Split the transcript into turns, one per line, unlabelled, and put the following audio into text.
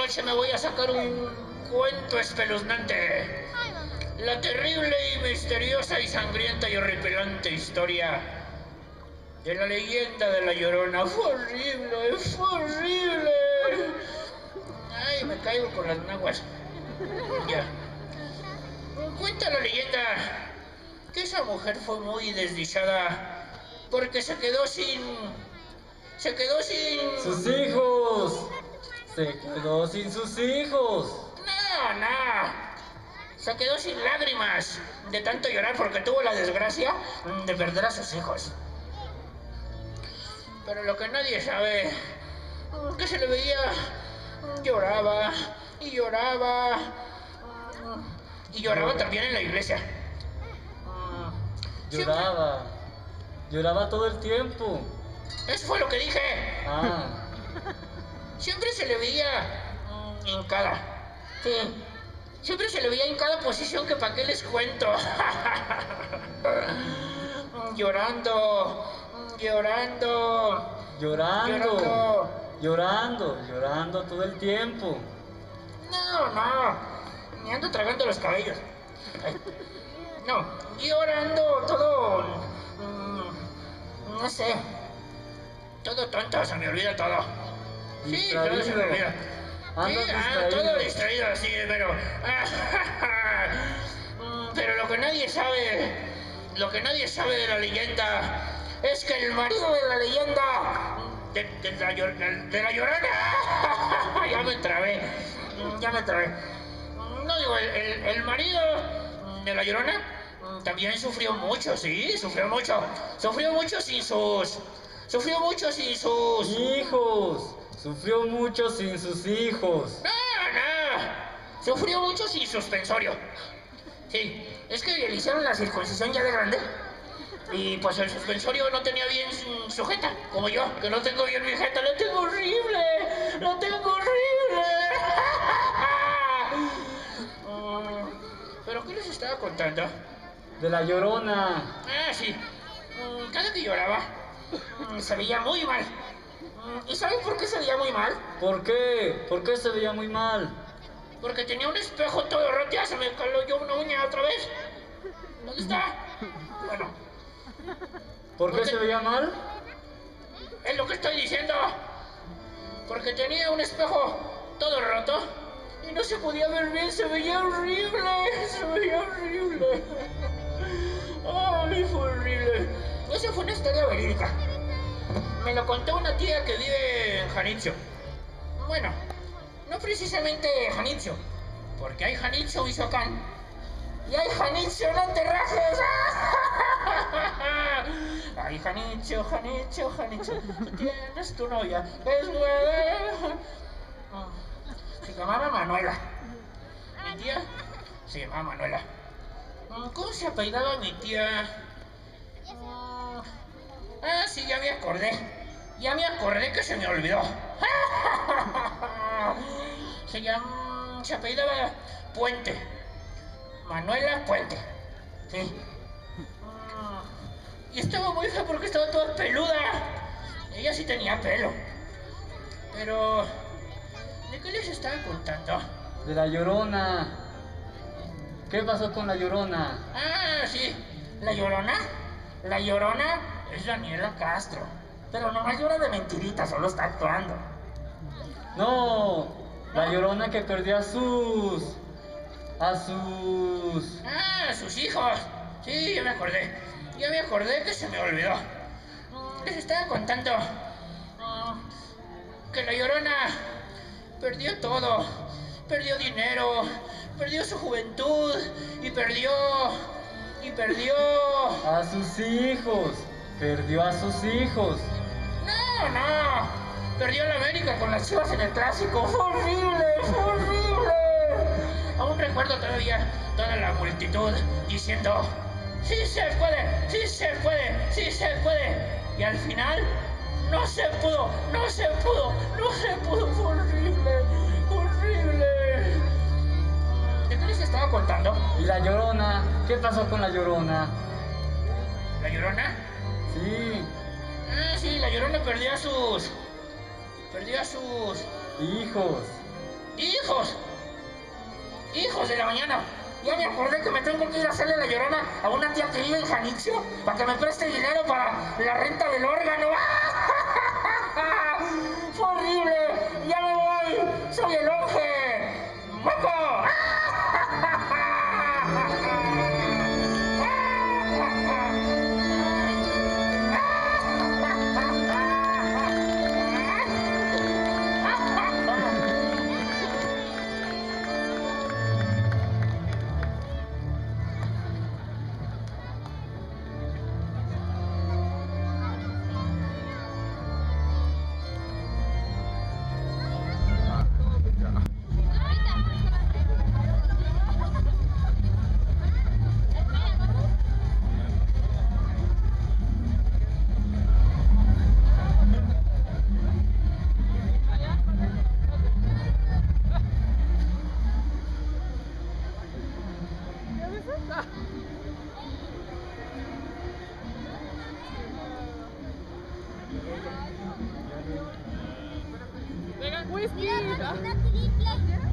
noche me voy a sacar un cuento espeluznante. La terrible y misteriosa y sangrienta y horripilante historia de la leyenda de La Llorona. Fue horrible, fue horrible. Ay, me caigo con las naguas. Ya. Cuenta la leyenda que esa mujer fue muy desdichada porque se quedó sin
¡Sus hijos! Se quedó sin sus hijos.
No. Se quedó sin lágrimas de tanto llorar porque tuvo la desgracia de perder a sus hijos. Pero lo que nadie sabe, que se le veía, lloraba y lloraba. Y lloraba también en la iglesia.
Lloraba todo el tiempo.
Eso fue lo que dije. Siempre se le veía hincada. Sí. Siempre se le veía en cada posición que para qué les cuento. Llorando
todo el tiempo.
No. Me ando tragando los cabellos. No, llorando todo. No sé. Todo tonto, se me olvida todo. Sí, todo se me olvida. Sí, todo distraído, sí, pero... Pero lo que nadie sabe de la leyenda es que el marido de la leyenda de la Llorona... Ya me trabé. No digo, el marido de la Llorona también sufrió mucho, sí, sufrió mucho sin sus
hijos. Sufrió mucho sin sus hijos.
No. Sufrió mucho sin suspensorio. Sí, es que le hicieron la circuncisión ya de grande. Y pues el suspensorio no tenía bien sujeta, como yo, que no tengo bien mi jeta. ¡Lo tengo horrible! ¿Pero qué les estaba contando?
De la Llorona.
Sí. Cada que lloraba, se veía muy mal. ¿Y saben por qué se veía muy mal?
¿Por qué? ¿Por qué se veía muy mal?
Porque tenía un espejo todo roto. Ya se me caló yo una uña otra vez. ¿Dónde está? Bueno.
¿Por qué se veía mal?
Es lo que estoy diciendo. Porque tenía un espejo todo roto y no se podía ver bien. Se veía horrible. Ay, fue horrible. Esa fue una historia verídica. Me lo contó una tía que vive en Janitzio. Bueno, no precisamente Janitzio, porque hay Janitzio, Michoacán, y hay Janitzio, no te rajes. Ay, Janitzio, tú tienes tu novia, es buena. Se llamaba Manuela. Mi tía se llamaba Manuela. ¿Cómo se apellidaba mi tía? Sí, ya me acordé que se me olvidó. Se apellidaba Puente. Manuela Puente. Sí. Y estaba muy fea porque estaba toda peluda. Ella sí tenía pelo. Pero... ¿de qué les estaba contando?
De la Llorona. ¿Qué pasó con la Llorona?
Sí. ¿La Llorona? La Llorona es Daniela Castro. Pero nomás llora de mentirita, solo está actuando.
No, la Llorona que perdió a sus
hijos. Sí, ya me acordé que se me olvidó. Les estaba contando que la Llorona perdió todo. Perdió dinero, perdió su juventud y perdió
a sus hijos. Perdió a sus hijos.
No. Perdió la América con las Chivas en el clásico. Fue horrible. Aún recuerdo todavía toda la multitud diciendo: ¡sí se puede! Y al final no se pudo. Fue horrible. ¿De qué les estaba contando?
¿Y la Llorona? ¿Qué pasó con la Llorona?
¿La Llorona?
Sí.
Sí, la Llorona perdió a sus
hijos.
¡Hijos! ¡Hijos de la mañana! Ya me acordé que me tengo que ir a hacerle la llorona a una tía que vive en Janitzio para que me preste dinero para la renta del órgano. ¡Fue horrible! ¡Ya me voy! ¡Soy el Onge! ¡Moco!
Whisky. Mira, una triple.